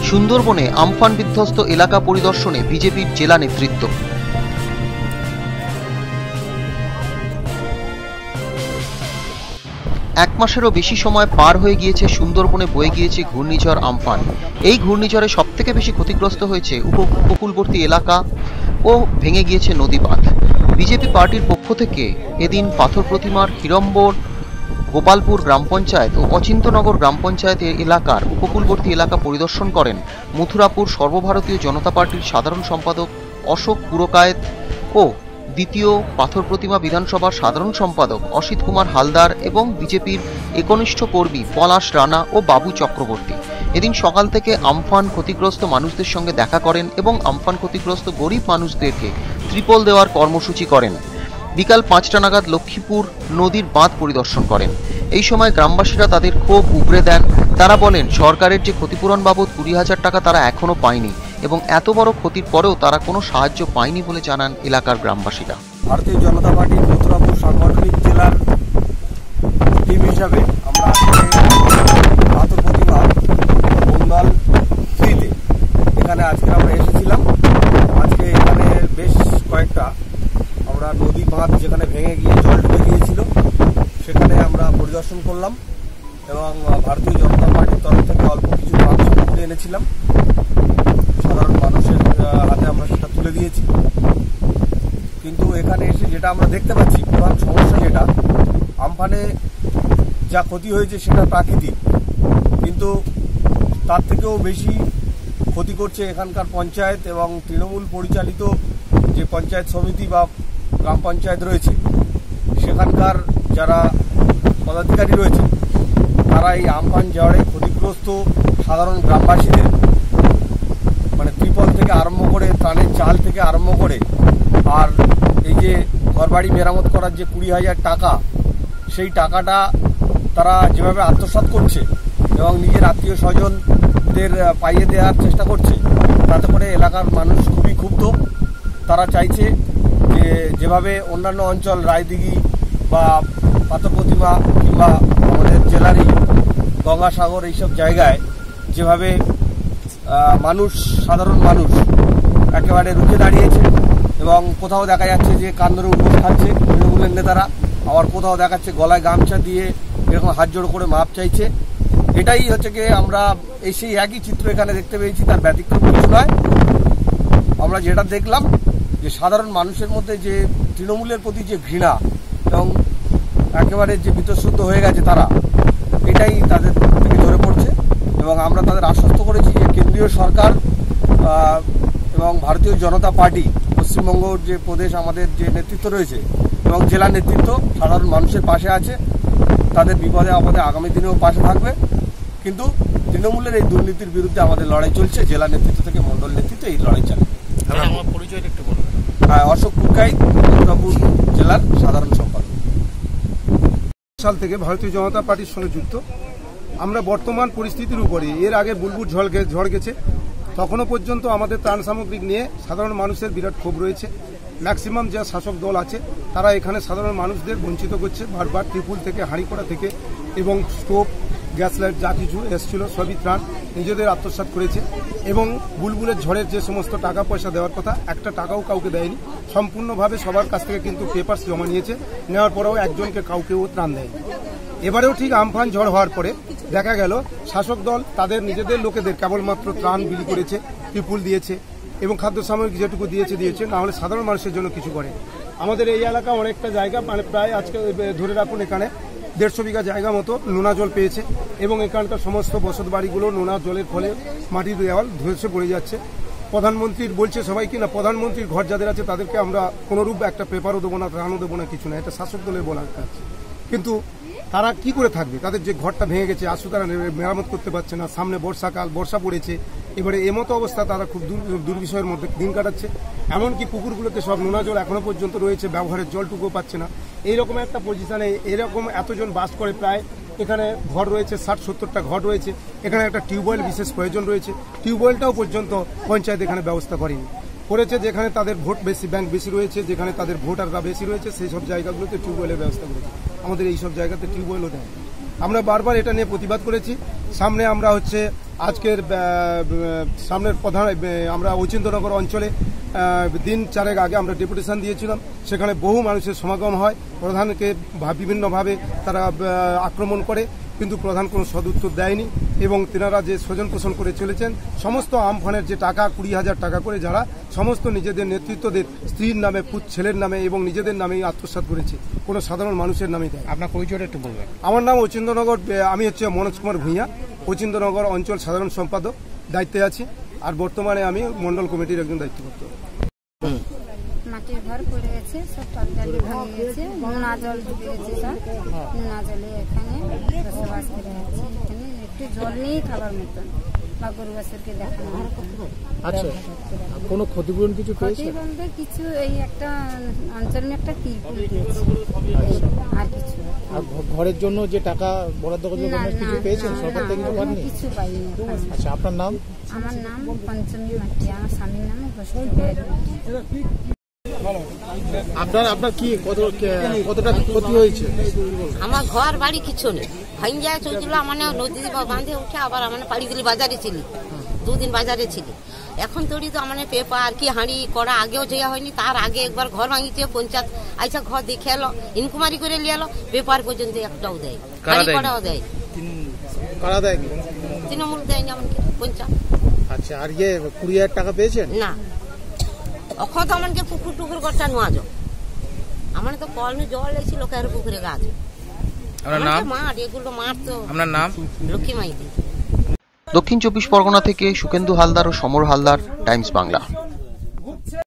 সুন্দরবনে আমফান বিধ্বস্ত এলাকা পরিদর্শনে বিজেপির জেলা নেতৃত্ব। এক মাসেরও বেশি সময় পার হয়ে গিয়েছে সুন্দরবনে বয়ে গিয়েছে ঘূর্ণিঝড় আমফান। এই ঘূর্ণিঝড়ে সবথেকে বেশি ক্ষতিগ্রস্ত হয়েছে উপকূলবর্তী এলাকা ও ভেঙে গিয়েছে নদী বাঁধ। বিজেপি পার্টির পক্ষ থেকে এদিন পাথর প্রতিমার হিড়ম্বর গোপালপুর গ্রাম পঞ্চায়েত ও অচিন্তনগর গ্রাম পঞ্চায়েত এলাকার উপকূলবর্তী এলাকা পরিদর্শন করেন মথুরাপুর সর্বভারতীয় জনতা পার্টির সাধারণ সম্পাদক অশোক পুরকায়েত ও দ্বিতীয় পাথর প্রতিমা বিধানসভার সাধারণ সম্পাদক অসিত কুমার হালদার এবং বিজেপির একনিষ্ঠ কর্মী পলাশ রানা ও বাবু চক্রবর্তী। এদিন সকাল থেকে আমফান ক্ষতিগ্রস্ত মানুষদের সঙ্গে দেখা করেন এবং আমফান ক্ষতিগ্রস্ত গরিব মানুষদেরকে ত্রিপল দেওয়ার কর্মসূচি করেন। বিকাল 5টা নাগাদ লক্ষ্মীপুর নদীর বাঁধ পরিদর্শন করেন। এই সময় গ্রামবাসীরা তাদের ক্ষোভ উগরে দেন। তারা বলেন, সরকারের যে ক্ষতিপূরণ বাবদ 20,000 টাকা তারা এখনো পায়নি এবং এত বড় ক্ষতির পরেও তারা কোনো সাহায্য পায়নি বলে জানান এলাকার গ্রামবাসীরা। ভারতীয় জনতা পার্টির মথুরাপুর সাংগঠনিক জেলার টিম হিসাবে আমরা পাথর প্রতিমা মন্ডল 3-তে এখানে আজকে আমরা এসেছিলাম। আজকে এখানে বেশ কয়েকটা আমরা নদী বাঁধ যেখানে ভেঙে গিয়ে জল ঢুকে গিয়েছিল সেখানে আমরা পরিদর্শন করলাম এবং ভারতীয় জনতা পার্টির তরফ থেকে অল্প কিছু বাঁধ সামগ্রী এনেছিলাম। সাধারণ মানুষের হাতে আমরা সেটা তুলে দিয়েছি। কিন্তু এখানে এসে যেটা আমরা দেখতে পাচ্ছি, প্রধান সমস্যা যেটা, আমফানে যা ক্ষতি হয়েছে সেটা প্রাকৃতিক, কিন্তু তার থেকেও বেশি ক্ষতি করছে এখানকার পঞ্চায়েত এবং তৃণমূল পরিচালিত যে পঞ্চায়েত সমিতি বা গ্রাম পঞ্চায়েত রয়েছে সেখানকার যারা পদাধিকারী রয়েছে তারা এই আমফান ঝড়ে ক্ষতিগ্রস্ত সাধারণ গ্রামবাসীদের মানে ত্রিপল থেকে আরম্ভ করে ত্রাণের চাল থেকে আরম্ভ করে আর এই যে ঘরবাড়ি মেরামত করার যে 20,000 টাকা, সেই টাকাটা তারা যেভাবে আত্মসাৎ করছে এবং নিজের আত্মীয় স্বজনদের পাইয়ে দেওয়ার চেষ্টা করছে, তাতে করে এলাকার মানুষ খুবই ক্ষুব্ধ। তারা চাইছে যে যেভাবে অন্যান্য অঞ্চল রায়দিঘি বা পাথর প্রতিমা কিংবা আমাদের জেলারই গঙ্গাসাগর এইসব জায়গায় যেভাবে সাধারণ মানুষ একেবারে রুখে দাঁড়িয়েছে এবং কোথাও দেখা যাচ্ছে যে কান ধরে উপোস খাচ্ছে তৃণমূলের নেতারা, আবার কোথাও দেখাচ্ছে গলায় গামছা দিয়ে এরকম হাত জোড়ো করে মাপ চাইছে। এটাই হচ্ছে কি আমরা সেই একই চিত্র এখানে দেখতে পেয়েছি, তার ব্যতিক্রম কিছু নয়। আমরা যেটা দেখলাম যে সাধারণ মানুষের মধ্যে যে তৃণমূলের প্রতি যে ঘৃণা এবং একেবারে যে বীতশ্রদ্ধ হয়ে গেছে তারা, এটাই তাদের থেকে ধরে পড়ছে এবং আমরা তাদের আশ্বস্ত করেছি যে কেন্দ্রীয় সরকার এবং ভারতীয় জনতা পার্টি পশ্চিমবঙ্গর যে প্রদেশ আমাদের যে নেতৃত্ব রয়েছে এবং জেলা নেতৃত্ব সাধারণ মানুষের পাশে আছে, তাদের বিপদে আপদে আগামী দিনেও পাশে থাকবে। কিন্তু তৃণমূলের এই দুর্নীতির বিরুদ্ধে আমাদের লড়াই চলছে, জেলা নেতৃত্ব থেকে মন্ডল নেতৃত্ব এই লড়াই চালাবে। অশোক পুরকায়েত, মথুরাপুর জেলার সাধারণ সম্পাদক। সাল থেকে ভারতীয় জনতা পার্টির সঙ্গে যুক্ত। আমরা বর্তমান পরিস্থিতির উপরে, এর আগে বুলবুল ঝড় গেছে, তখনও পর্যন্ত আমাদের ত্রাণ সামগ্রী নিয়ে সাধারণ মানুষের বিরাট ক্ষোভ রয়েছে। ম্যাক্সিমাম যা শাসক দল আছে তারা এখানে সাধারণ মানুষদের বঞ্চিত করছে। বারবার ত্রিপুল থেকে হাঁড়িকড়া থেকে এবং স্টোভ, গ্যাস লাইট যা কিছু এসেছিল সবই ত্রাণ নিজেদের আত্মসাৎ করেছে এবং বুলবুলের ঝড়ের যে সমস্ত টাকা পয়সা দেওয়ার কথা একটা টাকাও কাউকে দেয়নি। সম্পূর্ণভাবে সবার কাছ থেকে কিন্তু পেপারস জমা নিয়েছে, নেওয়ার পরেও একজনকে কাউকেও ত্রাণ দেয়নি। এবারেও ঠিক আমফান ঝড় হওয়ার পরে দেখা গেল শাসক দল তাদের নিজেদের লোকেদের কেবলমাত্র ত্রাণ বিলি করেছে, ত্রিপুল দিয়েছে এবং খাদ্য সামগ্রী যেটুকু দিয়েছে, না হলে সাধারণ মানুষের জন্য কিছু করে। আমাদের এই এলাকা অনেকটা জায়গা, মানে প্রায় আজকে ধরে রাখুন এখানে 150 বিঘা জায়গা মতো নোনা জল পেয়েছে এবং এখানকার সমস্ত বসত বাড়িগুলো নোনা জলের ফলে মাটির দেওয়াল ধসে পড়ে যাচ্ছে। প্রধানমন্ত্রীর বলছে সবাইকে না, প্রধানমন্ত্রীর ঘর যাদের আছে তাদেরকে আমরা কোনোরূপ একটা পেপারও দেবো না, ত্রাণও দেবো না, কিছু না, এটা শাসক দলের বলা আছে। কিন্তু তারা কি করে থাকবে? তাদের যে ঘরটা ভেঙে গেছে আসু তারা মেরামত করতে পারছে না, সামনে বর্ষাকাল, বর্ষা পড়েছে, এবারে এমতো অবস্থা তারা খুব দুর্বিষয়ের মধ্যে দিন কাটাচ্ছে। এমনকি পুকুরগুলোতে সব নোনা জল এখনো পর্যন্ত রয়েছে, ব্যবহারের জলটুকুও পাচ্ছে না। এইরকম একটা পজিশনে এরকম এতজন বাস করে, প্রায় এখানে ঘর রয়েছে 60-70টা ঘর রয়েছে, এখানে একটা টিউবওয়েল বিশেষ প্রয়োজন রয়েছে, টিউবওয়েলটাও পর্যন্ত পঞ্চায়েত এখানে ব্যবস্থা করেনি। করেছে যেখানে তাদের ভোট বেশি, ব্যাংক বেশি রয়েছে, যেখানে তাদের ভোটাররা বেশি রয়েছে সেই সব জায়গাগুলোতে টিউবওয়েলের ব্যবস্থা করেছে। আমাদের এই সব জায়গাতে টিউবওয়েলও দেয়। আমরা বারবার এটা নিয়ে প্রতিবাদ করেছি। সামনে আমরা আজকের সামনের প্রধান আমরা ঐচিন্দ্যনগর অঞ্চলে দিন 4 আগে আমরা ডেপুটেশন দিয়েছিলাম। সেখানে বহু মানুষের সমাগম হয়। প্রধানকে বিভিন্নভাবে তারা আক্রমণ করে, কিন্তু প্রধান কোনো সদুত্তর দেয়নি এবং তেনারা যে স্বজন পোষণ করে চলেছেন সমস্ত আমফানের যে টাকা 20,000 টাকা করে যারা সমস্ত নিজেদের নেতৃত্বদের স্ত্রীর নামে, ছেলের নামে এবং নিজেদের নামেই আত্মসাৎ করেছে, কোনো সাধারণ মানুষের নামে দেয়। আপনার পরিচয়টা একটু বলবেন। আমার নাম ঐচিন্দ্যনগর, আমি হচ্ছে মনোজ কুমার ভূঁইয়া, ঐচিন্দ্যনগর অঞ্চল সাধারণ সম্পাদক দায়িত্বে আছি। আর বর্তমানে আমি মন্ডল কমিটির একজন দায়িত্বপ্রাপ্ত। মাটির ঘর পড়ে গেছে, সব টালি ভেঙে গেছে, নোনা জল ঢুকে গেছে, সব নোনা জলে এখানে বসবাস করে আছে। এখানে একটু জল নেই খাবার মতন বা গরু বাছুরকে দেখানো। আচ্ছা, কোনো ক্ষতিপূরণ কিছু পেয়েছে? ক্ষতি বলতে কিছু এই একটা অঞ্চলে একটা টিপুল দিয়েছে, আর কিছু আর ঘরের জন্য যে টাকা বরাদ্দ করেছে কিছু পেয়েছেন? সরকার থেকে কিছু পাননি? কিছু পাইনি। আচ্ছা, আপনার নাম? আমার নাম পঞ্চমী মাটি, আমার স্বামীর নামে আপনার কি কতটা ক্ষতি হয়েছে? আমার ঘর বাড়ি কিছু নেই, ভাঙ যায় চলছিল। মানে নদী বাঁধে উঠে আবার আমার পাড়ি দিলি বাজারে ছিলি, 2 দিন বাজারে ছিলি। এখন তোরই তো আমার পেপার কি হাঁড়ি করা আগেও যাওয়া হয়নি, তার আগে একবার ঘর ভাঙিছে পঞ্চায়েত আইসা ঘর দেখে এলো, ইনকুয়ারি করে নিয়ে এলো, পেপার পর্যন্ত একটাও দেয়, হাঁড়ি করাও দেয়। কারা দেয়? তৃণমূল দেয়নি আমাকে পঞ্চায়েত। আচ্ছা, আর 20,000 টাকা পেয়েছেন? না, অখন তো আমাকে পুকুর টুকুর করতে নোয়া যাও, আমার তো কলনে জল এসে লোকের পুকুরে গাছ। মাঠ এগুলো মাঠ তো। আপনার নাম? লক্ষ্মী মাইতি। দক্ষিণ 24 পরগনা থেকে সুকেন্দু হালদার ও সমর হালদার, টাইমস বাংলা।